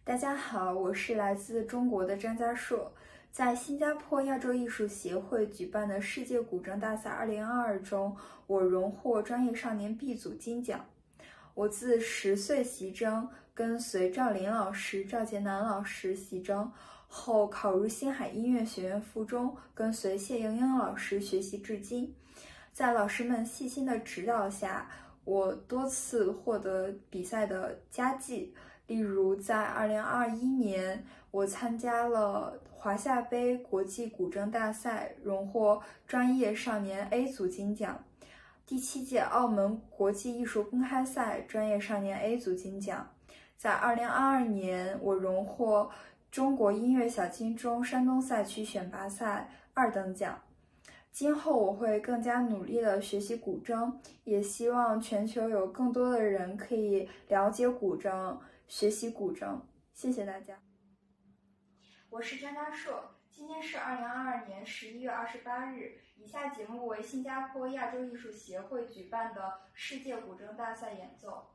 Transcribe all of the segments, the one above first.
大家好，我是来自中国的张家硕，在新加坡亚洲艺术协会举办的世界古筝大赛2022中，我荣获专业少年 B 组金奖。我自10岁习筝，跟随赵琳老师、赵杰南老师习筝，后考入星海音乐学院附中，跟随谢莹莹老师学习至今。在老师们细心的指导下，我多次获得比赛的佳绩。例如，在2021年，我参加了华夏杯国际古筝大赛，荣获专业少年 A 组金奖；第7届澳门国际艺术公开赛专业少年 A 组金奖。在2022年，我荣获中国音乐小金钟山东赛区选拔赛2等奖。今后我会更加努力地学习古筝，也希望全球有更多的人可以了解古筝，学习古筝。谢谢大家。我是张家硕，今天是2022年11月28日。以下节目为新加坡亚洲艺术协会举办的世界古筝大赛演奏。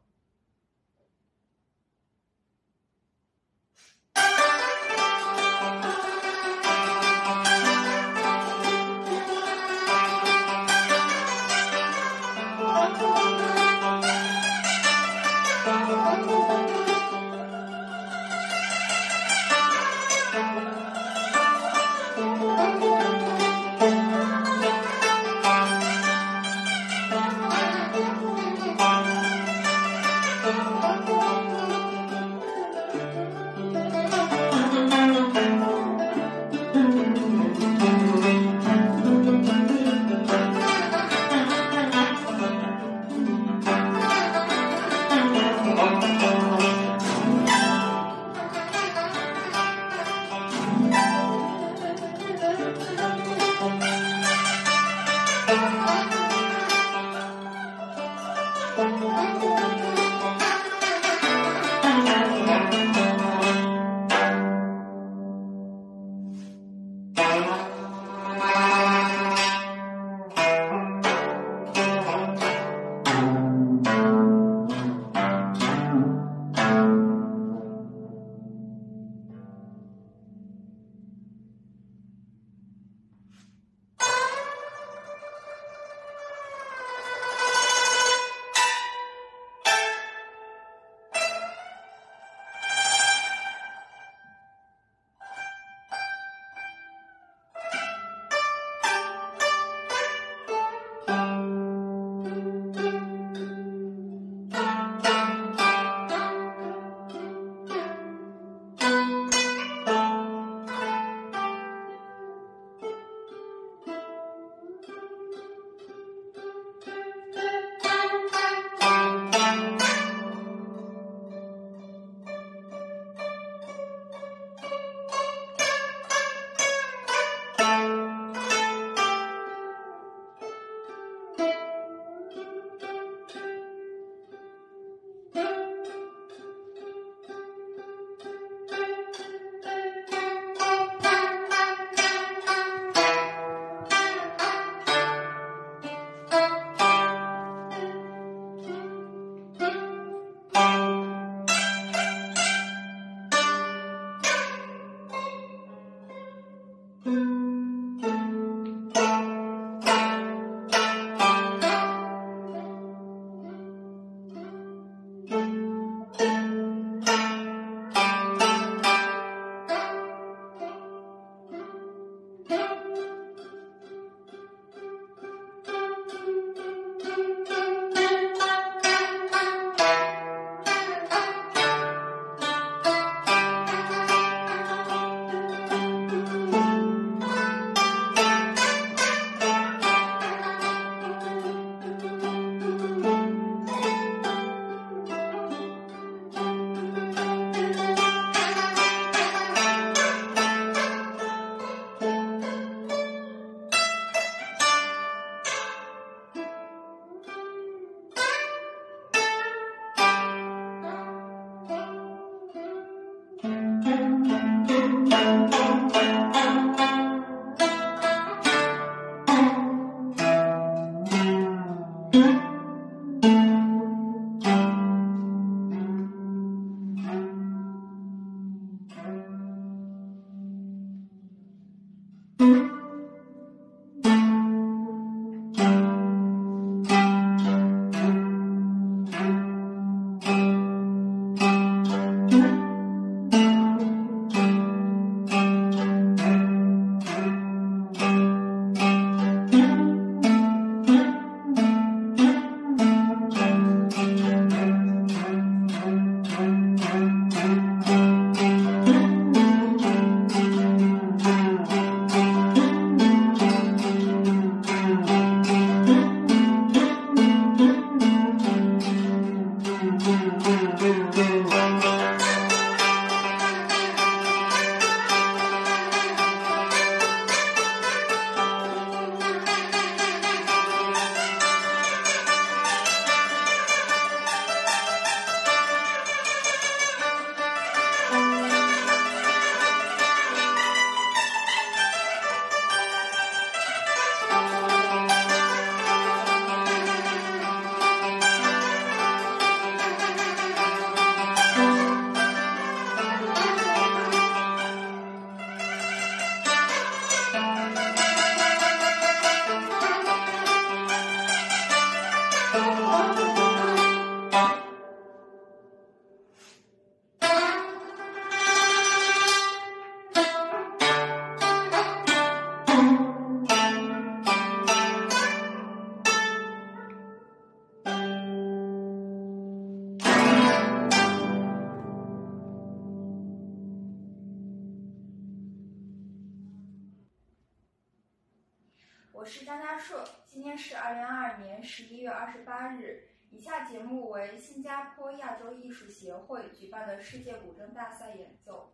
是2022年11月28日。以下节目为新加坡亚洲艺术协会举办的世界古筝大赛演奏。